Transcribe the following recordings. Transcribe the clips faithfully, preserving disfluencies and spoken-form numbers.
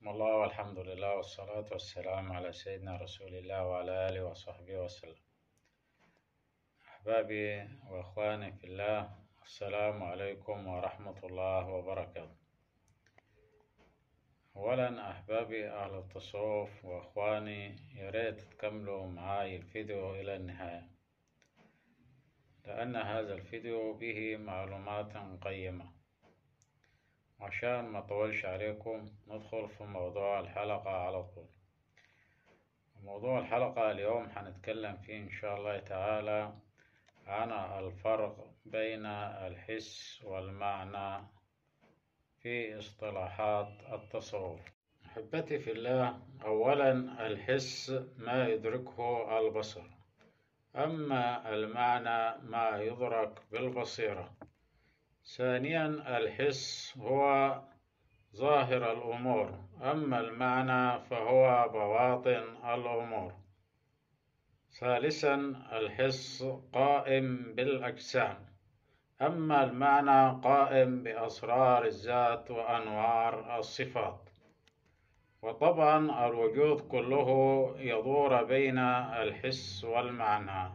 بسم الله والحمد لله والصلاة والسلام على سيدنا رسول الله وعلى آله وصحبه وسلم. أحبابي وأخواني في الله، السلام عليكم ورحمة الله وبركاته. أولا أحبابي أهل التصوف وأخواني، ياريت تكملوا معاي الفيديو إلى النهاية، لأن هذا الفيديو به معلومات قيمة. عشان ما أطولش عليكم ندخل في موضوع الحلقة على طول. موضوع الحلقة اليوم هنتكلم فيه إن شاء الله تعالى عن الفرق بين الحس والمعنى في اصطلاحات التصوف. أحبتي في الله، أولا الحس ما يدركه البصر، أما المعنى ما يدرك بالبصيرة. ثانيا الحس هو ظاهر الأمور، أما المعنى فهو بواطن الأمور. ثالثا الحس قائم بالأجسام، أما المعنى قائم بأسرار الذات وأنوار الصفات. وطبعا الوجود كله يدور بين الحس والمعنى.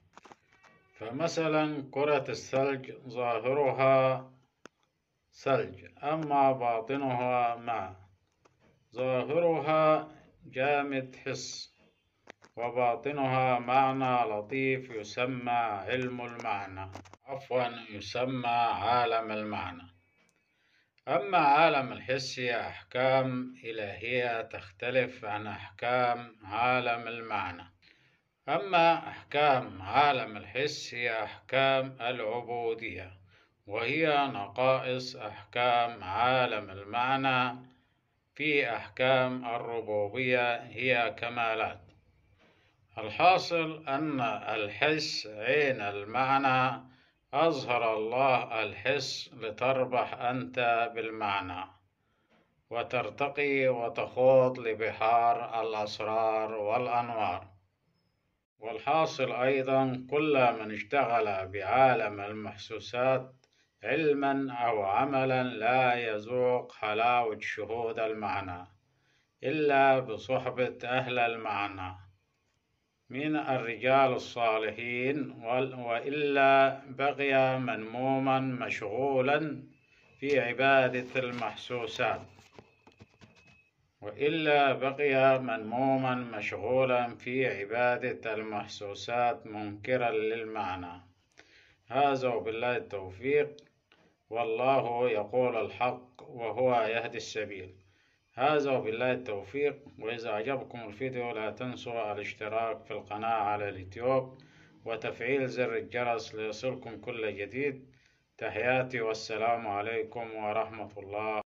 فمثلا كرة الثلج ظاهرها ثلج، أما باطنها ماء. ظاهرها جامد حس، وباطنها معنى لطيف يسمى علم المعنى، عفوا يسمى عالم المعنى. أما عالم الحس هي أحكام إلهية تختلف عن أحكام عالم المعنى. أما أحكام عالم الحس هي أحكام العبودية، وهي نقائص أحكام عالم المعنى. في أحكام الربوبية هي كمالات. الحاصل أن الحس عين المعنى. أظهر الله الحس لتربح أنت بالمعنى، وترتقي وتخوض لبحار الأسرار والأنوار. والحاصل أيضا كل من اشتغل بعالم المحسوسات علما أو عملا لا يذوق حلاوة شهود المعنى إلا بصحبة أهل المعنى من الرجال الصالحين، وإلا بقي منموما مشغولا في عبادة المحسوسات وإلا بقي منموما مشغولا في عبادة المحسوسات منكرا للمعنى. هذا وبالله التوفيق، والله يقول الحق وهو يهدي السبيل. هذا وبالله التوفيق. وإذا أعجبكم الفيديو لا تنسوا الاشتراك في القناة على اليوتيوب وتفعيل زر الجرس ليصلكم كل جديد. تحياتي والسلام عليكم ورحمة الله.